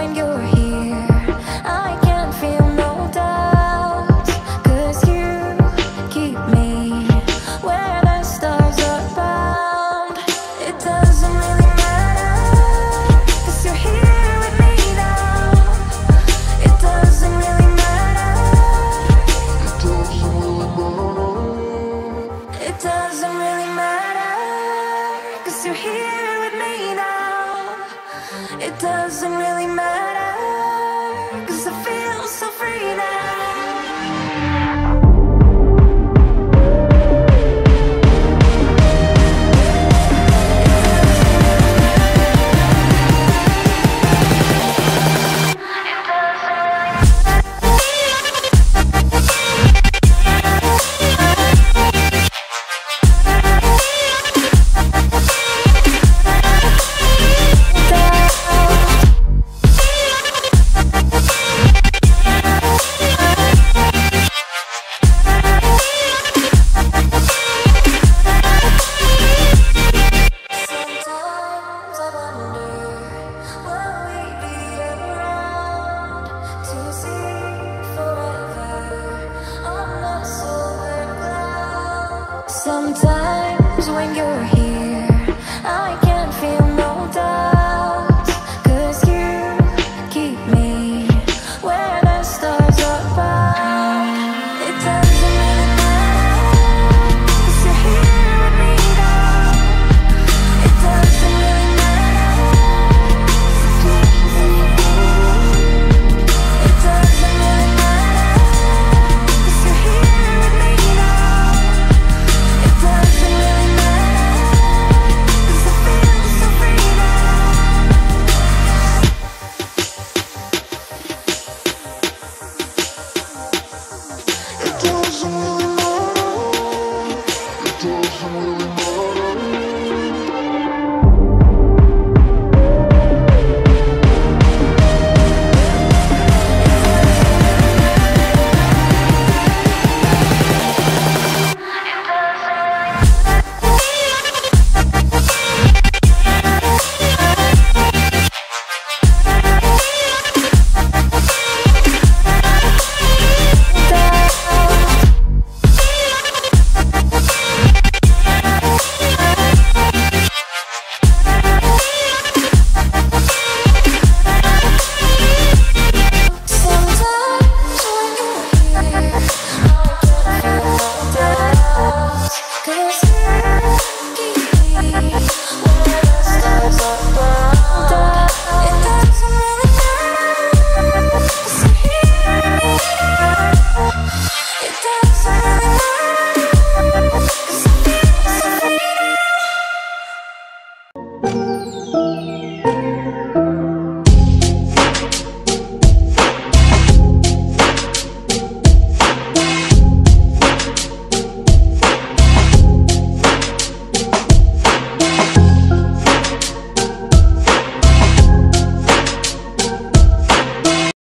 when you're here. I can't feel no doubt, 'cause you keep me where the stars are bound. It doesn't really matter, 'cause you're here with me now. It doesn't really matter. It doesn't really matter, 'cause you're here with me now. It doesn't really matter, 'cause I feel so free now. Sometimes when you're here, I can't feel no doubt, 'cause you keep me where the stars are bound. It doesn't really matter, 'cause you're here with me now. It doesn't really matter. It doesn't really matter, 'cause you're here with me now. It doesn't really matter, 'cause I feel so free now. It doesn't really matter. It doesn't really matter. It doesn't really